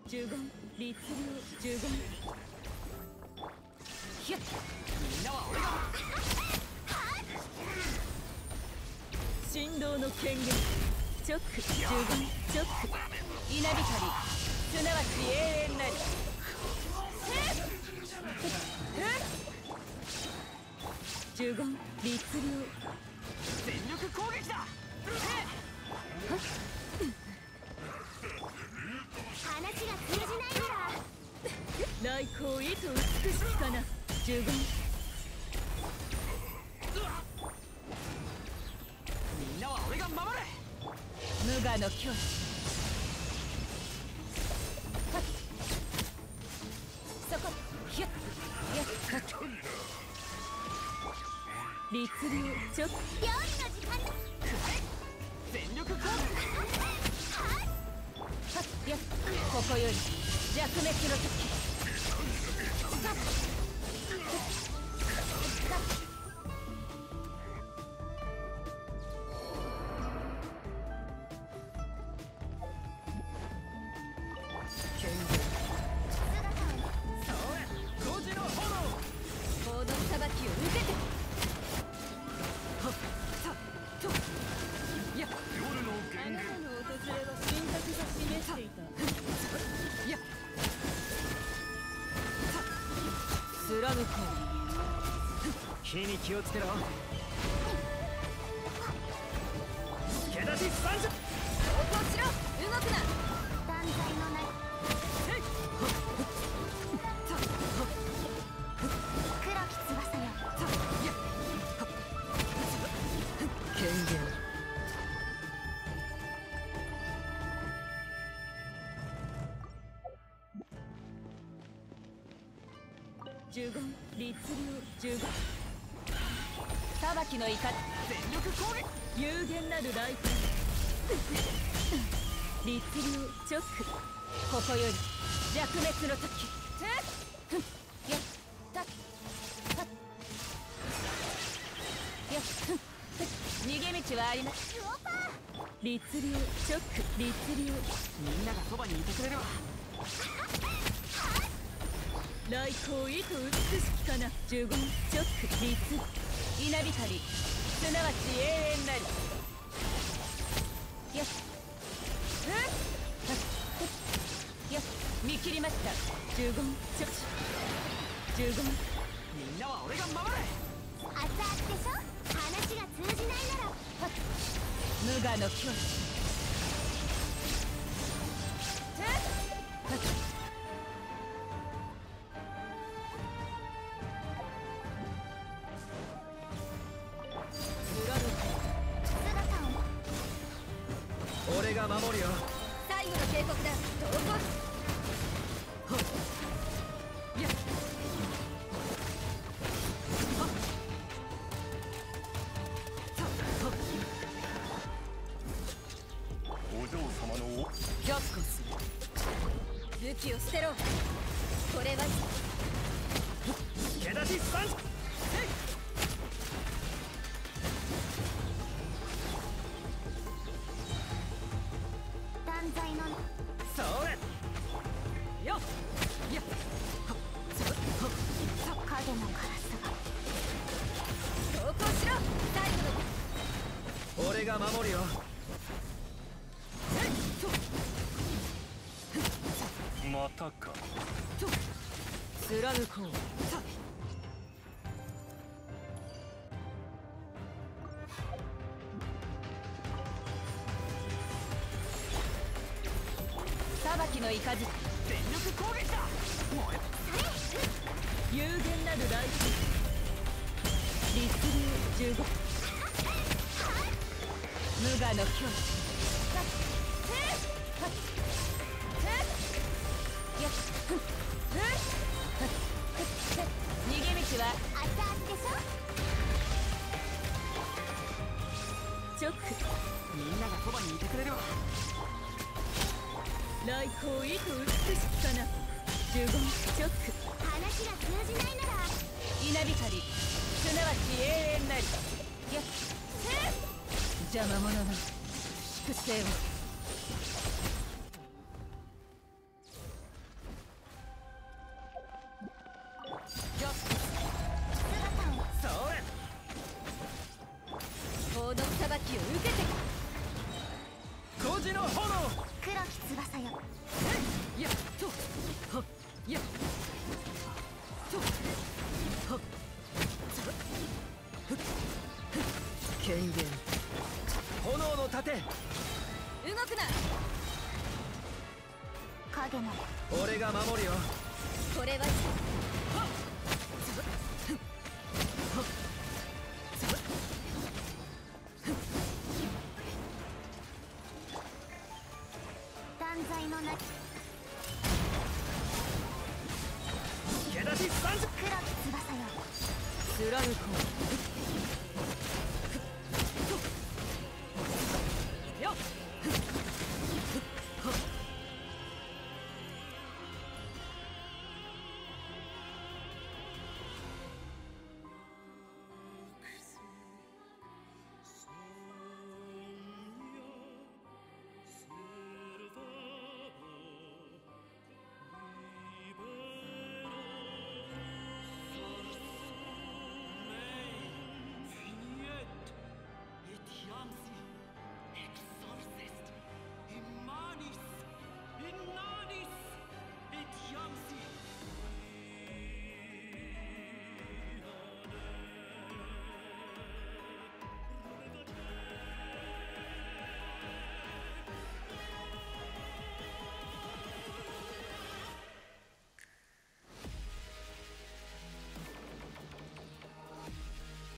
呪言律令呪言ひゃっみんなは俺が神道の権限直呪言直稲光すなわち永遠なり呪言律令全力攻撃だ話が通じないなら来光意図美しきかな呪言みんなは俺が守れ無我の境地そこひゃっやっ律令直料理の時間だ全力攻撃やっここより弱滅の時火に気をつけろ。助立ち三十。 投降しろ。動くな。 断罪のない黒き翼よ権限呪言律令呪言裁きの怒り全力攻撃有限なる雷光律令直ここより弱滅の時やったっやっ逃げ道はあります律令直律令みんながそばにいてくれるわ来光意図美しきかな呪言直律稲光すなわち永遠なりやっやっ見切りました呪言直呪言みんなは俺が守れ熱々でしょ話が通じないなら無我の境地俺が守るよ。 最後の警告だ投降やっお嬢様の却下する武器を捨てろこれは助立ち三十。 断罪のそうやよっやっ影のカラスが投降しろ最後の俺が守るよ。またか。 貫こう裁きの怒り全力攻撃だ燃え有限なるライフ律令15無我の境地逃げ道は熱々でしょ直みんながそばにいてくれるわ来光意図美しきかな呪言直話が通じないなら稲光すなわち永遠なりやっ邪魔者の粛清をきを受けて 5時の炎。 黒き翼よ。 いやとはっいやとはっ権限。 炎の盾。 動くな。 影の俺が守るよ。 これは断罪のな助け出し30。 黒き翼よ。 貫こう。